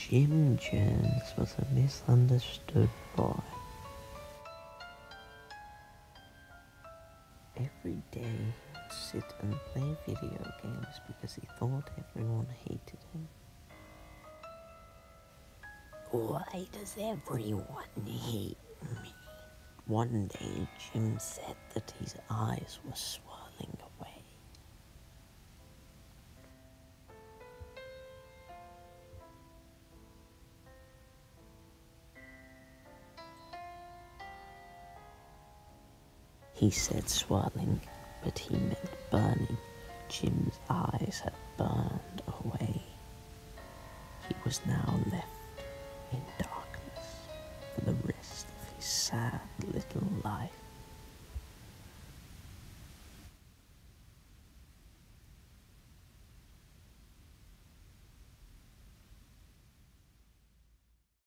Jim Jones was a misunderstood boy. Every day he would sit and play video games because he thought everyone hated him. Why does everyone hate me? One day Jim said that his eyes were swirling away. He said swirling, but he meant burning. Jim's eyes had burned away. He was now left in darkness for the rest of his sad little life.